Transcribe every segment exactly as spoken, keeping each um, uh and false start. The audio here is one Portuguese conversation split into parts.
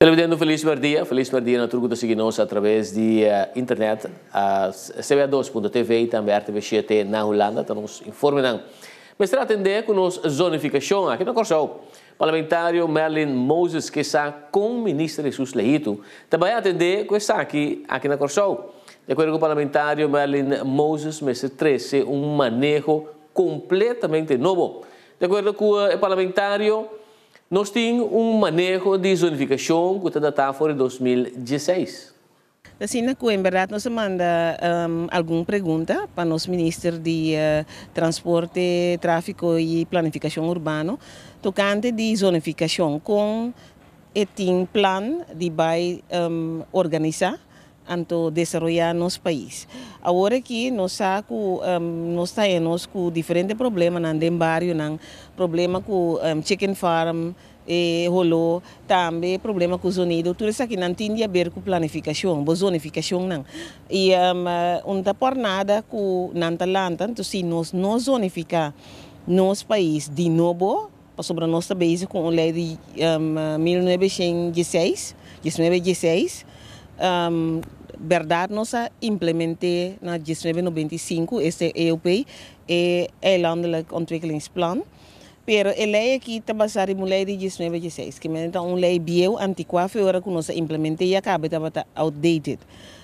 Televidendo Feliz Dia, Feliz Dia na truco de seguir-nos através de uh, internet, a C B A dois ponto T V e também a R T V sete na Holanda, então nos informam. Mas será atender com nos zonificação aqui na Corsão. Parlamentário Merlin Moses, que está com o ministro Jesus Leito, também atender com essa aqui, aqui na Corsão. De acordo com o parlamentário Merlin Moses, mês treze, um manejo completamente novo. De acordo com o parlamentário, nós temos um manejo de zonificação que está datado fora de dois mil e dezesseis. Assim, em verdade, nós manda um, alguma pergunta para nosso ministro de uh, Transporte, Tráfico e Planificação Urbano, tocante de zonificação com um plano de vai um, organizar anto desenvolver nosso país. Agora que nós saco um, nós temos com diferentes problemas no bairro, não problema com um, chicken farm e rolou também problema com o sonido, tudo isso aqui não tem a ver com planificação, com zonificação não. E um, não por nada com Nantalanta, então se nós não zonificar nosso país de novo, sobre nossa base com a lei de um, mil novecentos e dezesseis, um, verdade nossa implementei na mil novecentos e noventa e cinco este E U P e é landelijk ontwikkelingsplan. Pero a lei aqui está baseada em uma lei de mil novecentos e dezesseis, que é uma lei bio antiqua, foi hora que nós implementei e acaba de estar outdated.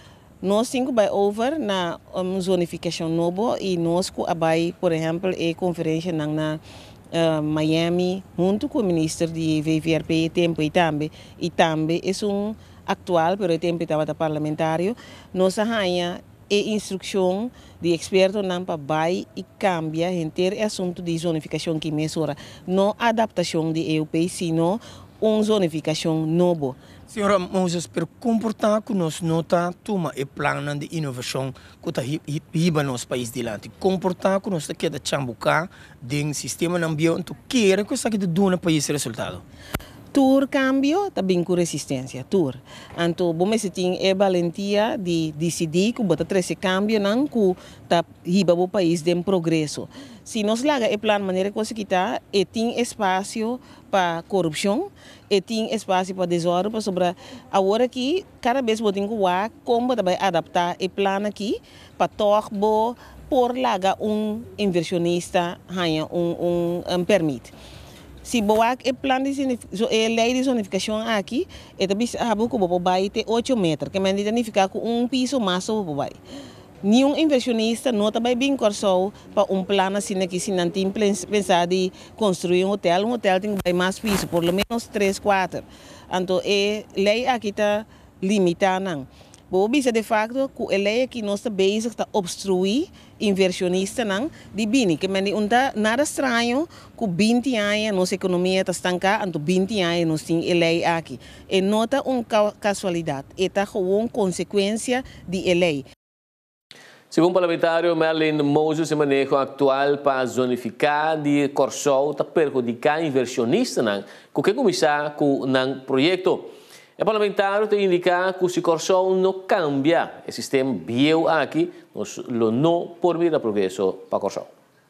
Nós temos que over na um, zonificação nova e nós vai, por exemplo, a conferência na, na uh, Miami, junto com o ministro de V V R P tempo e também, e também é um atual, pero o tempo estava parlamentário, nós arranha e instrução de experto não para vai e cambia inteiro assunto de zonificação que mesura, não adaptação de E U P, sino uma zonificação nova. Senhora Moses, per comportar que nós não tá toma e plano de inovação que tá hiba nosso país delante, comportar que nós tá queda chambucar de sistema ambiente que era que isso aqui de dona país resultado. Tur cambio também com resistência, tur. Então, bom se tem a valentia de decidir que bota esse cambio não que tá riba o país de progresso. Se nós laga o plano maneira que que tá, e tem espaço para corrupção, e tem espaço para desordem, para sobre agora que cada vez botem que o como também adaptar o plano aqui para torbo por laga um inversionista ganha um um, um permite. Se boa é plano de é lei de zonificação aqui, é também sabe que o vai ter oito metros, que me significa com um piso mais o vai. Nenhum inversionista não também bem corso para um plano assim que se não tem pensado de construir um hotel, um hotel tem que mais piso, por lo menos três, quatro. Então, é lei aqui está limitada. Bom, bisa de facto que a lei que nós base está obstruir inversionista não de bini, que me não nada estranho que vinte anos nossa economia está estancada, então vinte anos nós tem a lei aqui. E nota uma casualidade, está com uma consequência de a lei. Segundo o parlamentário Merlin Moses, o manejo atual para zonificar de Corsão está perjudicar inversionista não, que quer começar com o projeto. O parlamentário tem indicado que se Corsão não cambia o sistema bio aqui, nós não por vir a progresso para Corsão.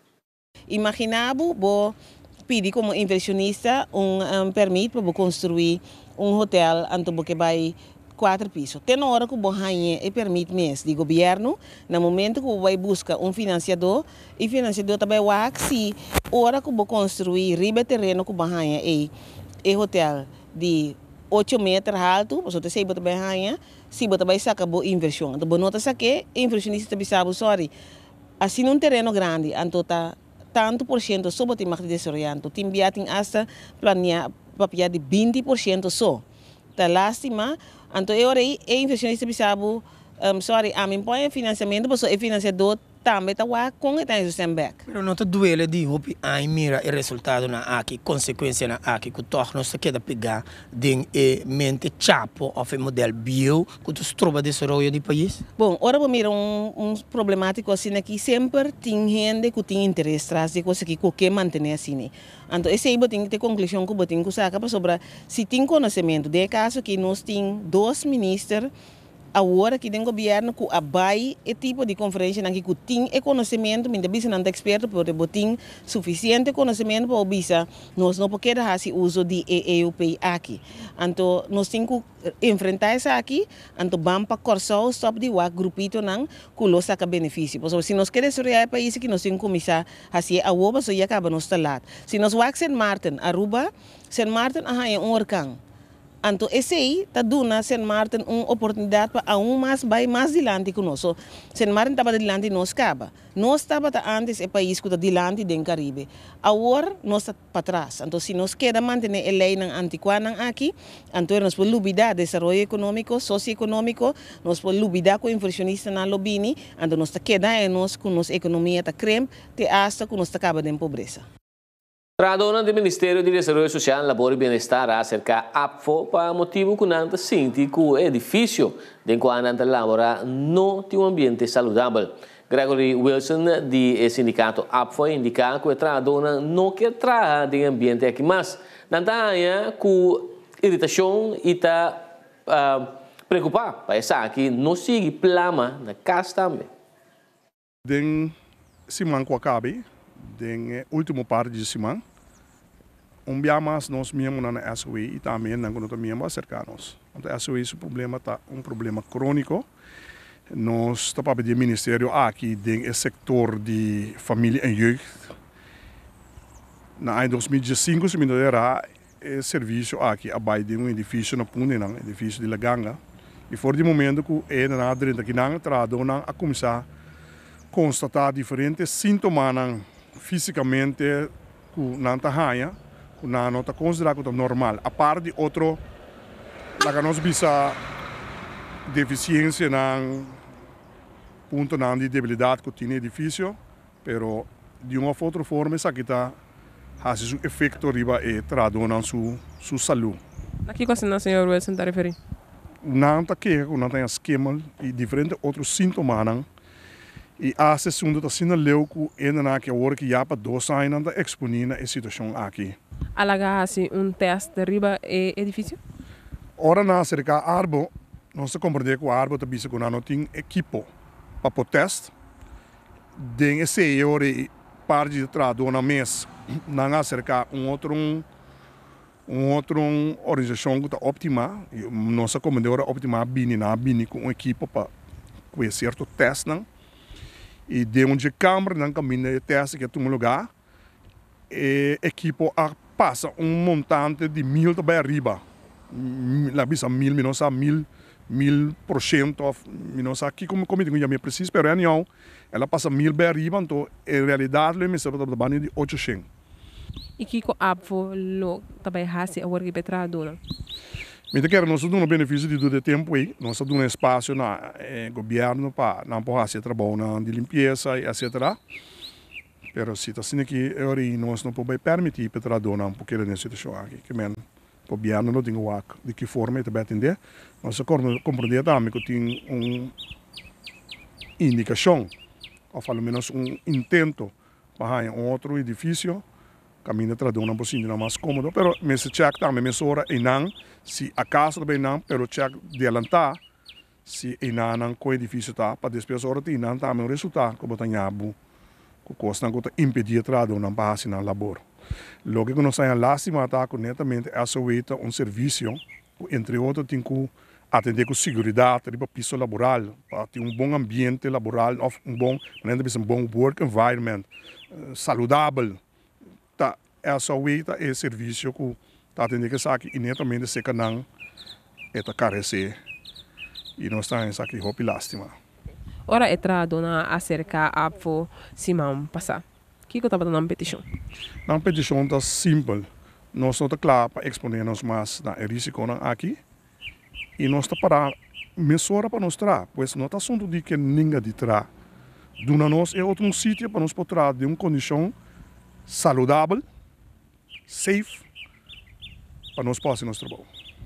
Imaginamos, vou pedir como inversionista um, um permito para construir um hotel, então que vai quatro pisos. Tem hora que o ganha e permite mesmo de governo, no momento que o vai buscar um financiador, e o financiador também vai se hora que o construir riba terreno que o ganha e e hotel de oito metros alto, você tem que também ganha, se você vai sacar boa inversão. Então, nota saque, inversionista também sabe, sorry, assim um terreno grande, então tá tanto por cento só você tem que desenvolver, então tem biating hasta planear papel de vinte por cento só. Tá lástima, então eu aí, é inversionista também sabe, um, sorry, a mim põe financiamento, mas o financiador também está com o sistema back. Pero não te duele de hope ai mira o resultado na aqui, consequência na aqui que torna não se queda pegar de e mente chapo of modelo bio que tu trova desenvolvimento do país. Bom, ora vou mirar um, um problemático assim aqui sempre tem gente que tem interesse traz de coisa que qualquer manter assim. Então esse aí tem que ter conclusão que tem que sacar para sobre se tem conhecimento de caso que nós tem dois ministros agora que tem governo que abai e tipo de conferência que tem e conhecimento, ainda bisa não experto porque botin suficiente conhecimento para bisa nós não podemos fazer uso de E U P aqui. Então nós temos que enfrentar isso aqui, então vamos para corso stop de o grupito não que los saca benefício. Porque se nós queremos real país que nós temos que começar a fazer a obra só já acaba nos talat. Se nós vamos Saint Martin, Aruba, Saint Martin ah é um orcão. Então, esse aí está dando a Saint Martin uma oportunidade para um mais vai mais adiante conosco. Saint Martin estava adiante nós acaba. Nós estava antes é país que está adiante do Caribe. Agora nós está para trás. Então, se nós queremos manter a lei na antiquana aqui, então nós podemos lutar desenvolvimento econômico, socioeconômico, nós podemos lutar com inversionista na lobini, então nós está quedando nós com nossa economia está creme, te hasta que nós está acaba de pobreza. Tradona do Ministério de Desenvolvimento Social, Labor e Bem-Estar acerca A P F O para motivo que nanta sinti que o edifício de quando nanta labora não tem um ambiente saudável. Gregory Wilson, do sindicato A P F O, indica que a Tradona não quer trabalhar de ambiente aqui, mas nanta há com irritação e está uh, preocupado para isso aqui não sigue plama na casa também. Den Simão que acabe, den último parte de Simão. Um dia mais nós mesmos na S O E e também na nós mesmos cercanos. Então, a S O E é um problema, tá, um problema crônico. Nós estamos para pedir ministério aqui no setor de família e jeugd. Na dois mil e cinco, se me era o serviço aqui abaixo de um edifício na Pune, um edifício de Laganga. E por de momento que é na dentro aqui não trado não a começar a constatar diferentes sintomas fisicamente que não está raia. Não está considerado como normal. A parte de outro, lá nós bisa deficiência na ponto na de debilidade que tem o edifício, pero de uma outra forma isso aqui está faz um efeito riba e trado na sua sua saúde. Aqui que o senhor Wilson está referindo? Não está que não tem esquema e diferentes outros sintomas. E a sessão está sendo leuco ainda na que hora que já para dois anos está expondo a situação aqui. Alaga assim um teste de riba e edifício? Ora na cerca arbo, nós compreender que o arbo está bisa com não tem equipo para o teste. Den esse hora parte de trado na mês, não cerca um outro um outro organização que está ótima, nossa comandadora ótima bini na bini com uma equipe para conhecer o teste não. E de onde câmara não caminha de teste que é um lugar, e equipo a passa um montante de mil também arriba, lá bisa mil menos a mil mil por cento menos aqui como como digo já me preciso, pero não, ela passa mil bem arriba, então em realidade ele me sabe da banda de oitocentos. E que com a P F O lo também hasi a work betra dona. Me quero nós damos um benefício de todo tempo aí, nós damos um espaço na eh, governo para não poder fazer trabalho de limpeza e etcétera. Pero se está sendo que aí nós não podemos permitir para dona um pouquinho nessa situação aqui, que men o governo não tem o ac de que forma ele vai atender. Nós compreender também que tem uma indicação, ou pelo menos um intento para um outro edifício. Caminho para dona possível mais cômodo, pero me se check também me sora e não se a casa também não, pero check de adelantar se e não não com edifício tá para depois hora tem não também o resultado como tá nhabu que costa não que impedir a dona para assinar labor. Logo que nós saímos lástima tá com netamente essa oita um serviço entre outros tem que atender com segurança, para piso laboral, para ter um bom ambiente laboral, um bom, um bom work environment, saudável. Tá, essa oita é serviço que está atendendo que aqui e netamente se canang eta carece e nós estamos aqui hopi lástima. Ora é tra dona acerca a P F O Simão passar. Que que estava dando na petição? Na petição está simples. Nós não está claro para exponer-nos mais na risco aqui e nós está para mesura para nós tra, pois não está assunto de que ninguém de tra. Duna nós é outro sítio para nós poder de uma condição saudável, safe, para nós passar nosso trabalho.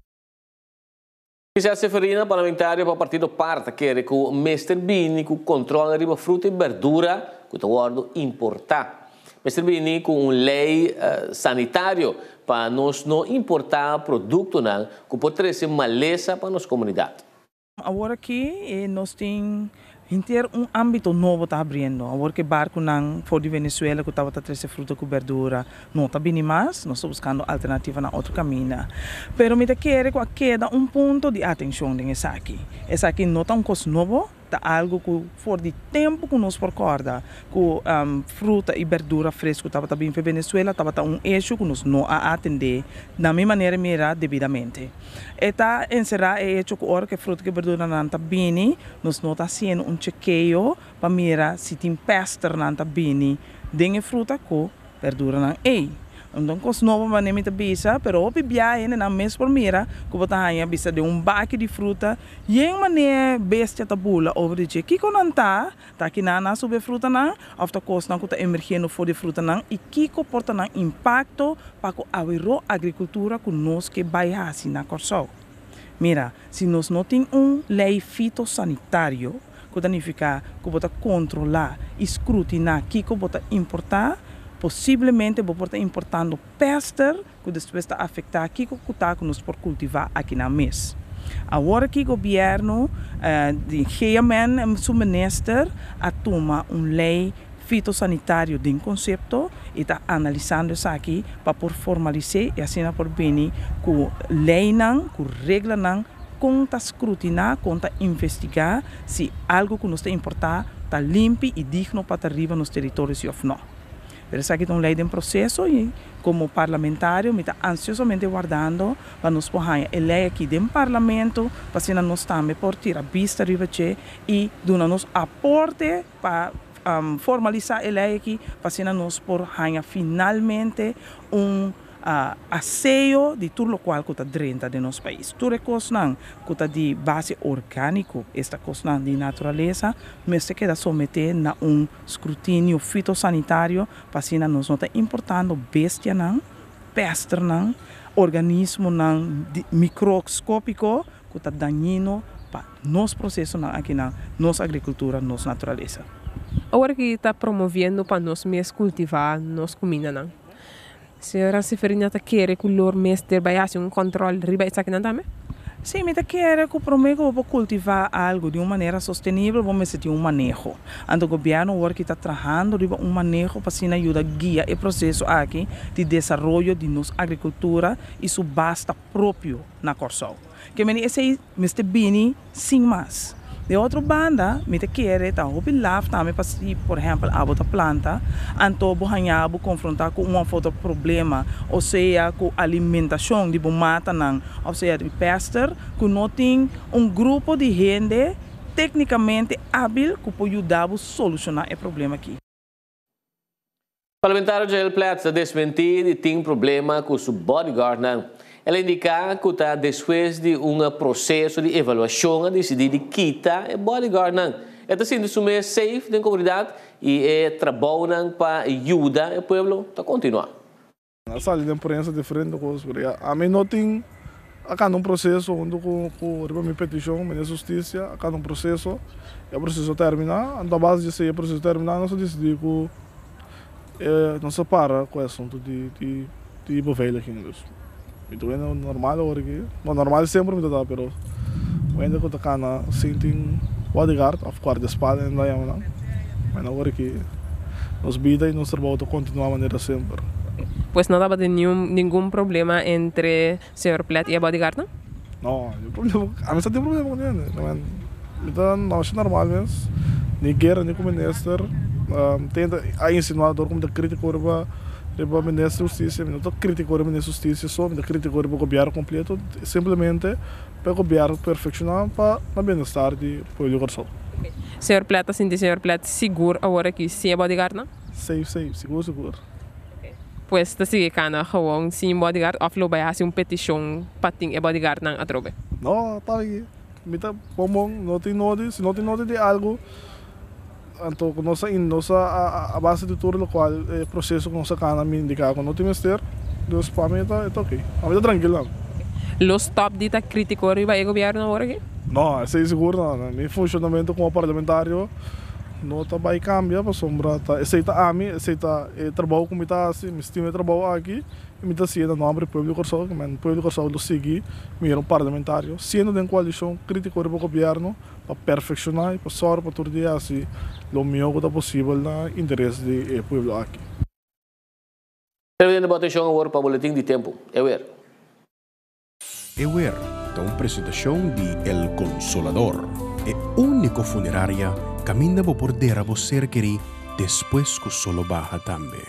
Gisele Seferina, parlamentário para o Partido Parta, quer que o Mister Bini que controla a fruta e verdura, que está guardo importar. Mister Bini com uma lei uh, sanitária para nós não importar produto não, que pode trazer maleza para nossa comunidade. Agora aqui eh, nós temos inteiro um âmbito novo está abrindo. Agora que barco não for de Venezuela que estava trazendo fruta com verdura, não está bem mais, nós estamos buscando alternativa na outro caminho. Pero me quer que queda um ponto de atenção nessa aqui. Essa aqui não está um coisa novo, está algo que for de tempo que nós recorda que um, fruta e verdura fresca estava também para Venezuela, estava um eixo que nós não a atender da mesma maneira mira devidamente. Está encerrar é hecho que hora que fruta e verdura não está bem, nós não está sendo um chequeio para mirar se tem pester não está bem, dengue fruta com verdura não é. Então, com novo maneira de bisa, pero o bibiae na mês por mira, que botar aí bisa de um baque de fruta, e em maneira bestia tabula over de que que não tá, tá aqui na na sobre fruta não, after cost não que tá emergindo for de fruta não, e que comporta não impacto para o agro agricultura que nós que vai assim na Corsol. Mira, se nós não tem um lei fitossanitário, que significa que botar controlar, escrutinar, que que botar importar possivelmente vou estar importando pester que depois está afetar aqui que está que nós por cultivar aqui na mês. Agora que o governo uh, de G M N seu minister a toma uma lei fitossanitário de um conceito e está analisando isso aqui para por formalizar e assim por bem que lei não, que regra não conta escrutinar, conta investigar se algo que nos tem importar está limpo e digno para arriba nos territórios ou não. Pero essa aqui é uma lei de um processo e como parlamentário me está ansiosamente guardando para nos pôr a lei aqui do parlamento para que nós também por tirar vista riba e dar nos aporte para um, formalizar a lei aqui para que nós por finalmente um Uh, asseio de tudo o qual está dentro de nosso país. Tudo coisa que está de base orgânico, esta coisa de natureza, mas se queda someter a um escrutínio fitossanitário para que nós não está importando bestia, não, peste, não, organismo não, microscópico que está daninho para nosso processo não, aqui na nossa agricultura, nossa natureza. Agora que está promovendo para nós mesmos cultivar nossa comida, não? Senhora Seferina está querendo que o lor mestre vai fazer um controle riba isso aqui não também? Sim, me quer que o prometo vou cultivar algo de uma maneira sustentável, vamos ter um manejo. Então o governo agora que está trabalhando riba um manejo para se ajudar a guiar o processo aqui de desenvolvimento de nossa agricultura e isso basta próprio na Corsol. Que me esse mestre bini sem mais. De outra banda, me te quer tá o bilaf também para se, por exemplo, a outra planta, então vou confrontar com um outro problema, ou seja, com alimentação de mata não, ou seja, de pester, que não tem um grupo de gente tecnicamente hábil que pode ajudar a solucionar o problema aqui. O parlamentário Jael Plats desmentir e tem problema com o bodyguard não. Ela indica que está depois de um processo de avaliação, decidir de quitar o bodyguard. Está sendo sumir safe da comunidade e é trabalho para ajudar o povo a continuar. A sala de imprensa é diferente coisa. A mim não tem acá um processo onde com com minha petição, minha justiça, acá um processo, e o processo terminar, a base de ser o processo terminar, nós decidimos que é, não se para com o assunto de de de beveiliging. Itu é normal hoje, mas normal sempre me dá, pero ainda que está na sinting bodyguard, of guarda-espaldas ainda é não, mas agora que nos vida e nos trabalho continua a maneira sempre. Pues não dava nenhum nenhum problema entre o senhor Plat e a bodyguard, não? Não, o problema, a mim só tem problema com ele, não, então não é normal mesmo, nem guerra nem com o ministro, tenta a insinuador como da crítica urba o ministro da Justiça, não estou criticando o ministro da Justiça só, não criticando o governo completo, simplesmente para o governo perfeccionar para o bem-estar do povo Corsol. Senhor Plata, sim, senhor Plata, seguro agora que sim é bodyguard, não? Safe, safe, seguro, seguro. Pues, está sige ka na gewoon sim bodyguard, offload ba ya, sim petition pating é bodyguard ng atrobe? Não, tá aqui. Mita, pomong, não tem node, se não tem node de algo, então nossa nossa a, a base de tudo o qual é processo que nossa cana me indica com não tem mister dos para mim tá é ok a vida tranquila. Los top dita crítico riba o governo agora aqui? Não, é seguro não, meu funcionamento como parlamentário nota vai cambiar para sombra tá aceita a mim aceita eh, trabalho como está assim me estima trabalho aqui e me tá sendo no abre público só que man público só do seguir me era um parlamentário sendo de coalição crítico do governo para perfeccionar para só para todo dia assim o melhor que possível na interesse de eh, público aqui. Presidente votação agora para o boletim de tempo. Ewer. Ewer, da uma apresentação de El Consolador, é único funerária caminha por poder a você querer depois que o solo barra também.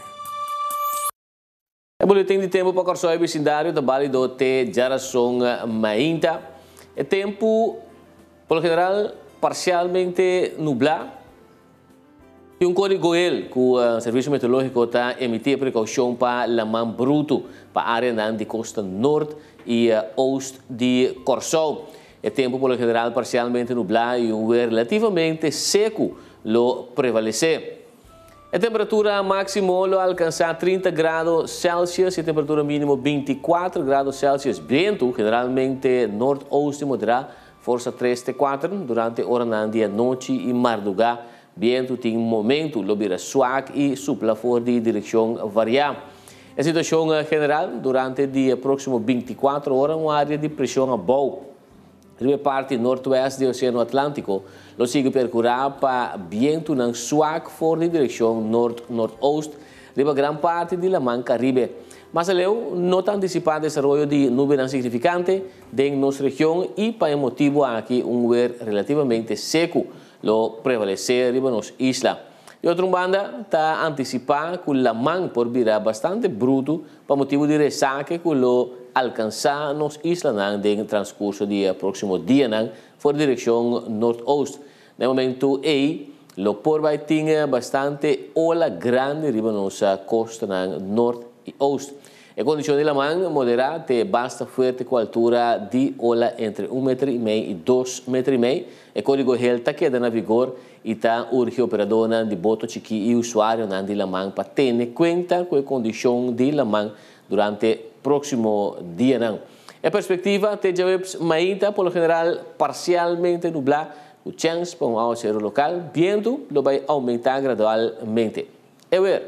O boletim de tempo para o Corsoio Vecindário da Bali do Te Jarason Mainta. É tempo, por general, parcialmente nublado. E um código ele que o Serviço Meteorológico está emitindo precaução para lamam bruto para a área de costa norte e uh, oeste de Corsoio. É tempo, por general, parcialmente nublado e um ar relativamente seco lo prevalece. A temperatura máxima lo alcança trinta graus Celsius e a temperatura mínima vinte e quatro graus Celsius. Vento, generalmente norte-oeste moderado, força três a quatro durante a hora da noite e madrugada. Vento tem momento, lo vira suave e supla for de direção variável. A situação general, durante as próximas vinte e quatro horas, uma área de pressão a boa. A parte norte-oeste do Oceano Atlântico, lo sigue percurar para vento não suave for de direção norte-nordoeste, riba gran parte de la Man Caribe. Mas aleu não está antecipado desenvolvimento de nuvens não significante em nossa região e para motivo aqui um ar relativamente seco lo prevalecer riba nos isla. E outra banda está antecipado que la Man por virar bastante bruto para motivo de ressaca que lo alcançar nos islas no transcurso do próximo dia por direção norte-oeste. No momento aí, o por vai ter bastante ola grande riba nossa costa norte e oeste. A condição de la man moderada te basta forte com a altura de ola entre um metro e meio e dois metros e meio. O código H E L está quedando na vigor e está urge operador de boto chiqui e usuário de la man para ter em conta com a condição de la man durante próximo dia não. A perspectiva te jawabs mainta por lo general parcialmente nublado, o chance para um aguacero local, vento lo vai aumentar gradualmente. Ewer.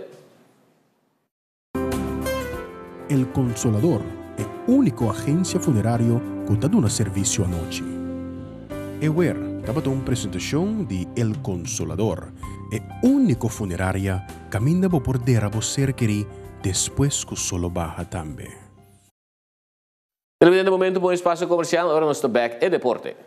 El Consolador é a única agência funerária que está dando serviço à noite. Ewer estava dando uma apresentação de El Consolador, é a única funerária que caminha por poder a você querer depois que o solo barra também. Terminando o momento para o espaço comercial, agora nós estamos back e deporte.